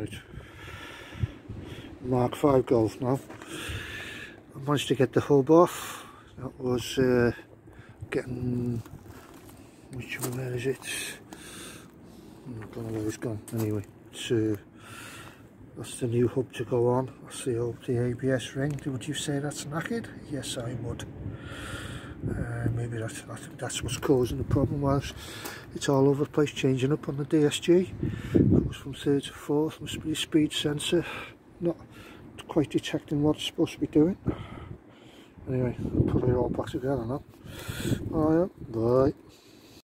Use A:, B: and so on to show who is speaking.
A: Right. Mark 5 Golf now. I managed to get the hub off. That was getting... which one, where is it? I don't know where it's gone. Anyway, it's, that's the new hub to go on. That's the ABS ring. Would you say that's knackered? Yes, I would. Maybe I think that's what's causing the problem. Was it's all over the place, changing up on the DSG. Goes from 3rd to 4th. Must be a speed sensor. Not quite detecting what it's supposed to be doing. Anyway, I'll put it all back together now. Alright, bye.